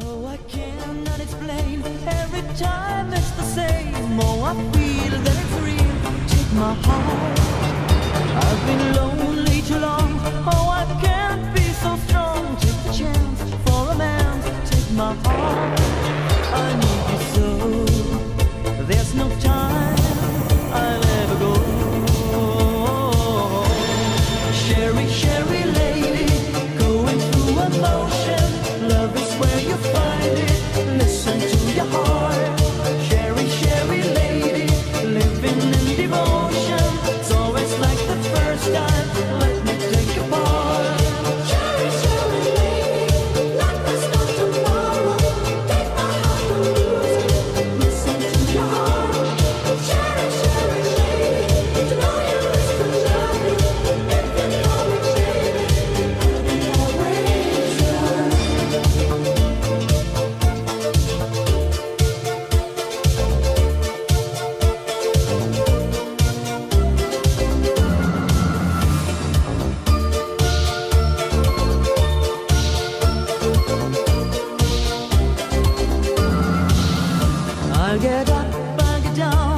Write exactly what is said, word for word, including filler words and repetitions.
Oh, I cannot explain. Every time it's the same. Oh, I feel that it's real. Take my heart. I've been lonely too long. Oh, I can't be so strong. Take the chance for a man. Take my heart. I need you so. There's no time I'll ever go. Sherry, Sherry lady, going through emotion. Love is where you find it. Listen to your heart. Sherry, Sherry lady, living in devotion. It's always like the first time. Let me take a part. Sherry, Sherry lady, life is not tomorrow. Take my heart and lose it. Listen to your heart. Sherry, Sherry lady, to know you is to love you. If you know it, baby, I'll be always yours. I'll get up, I'll get down.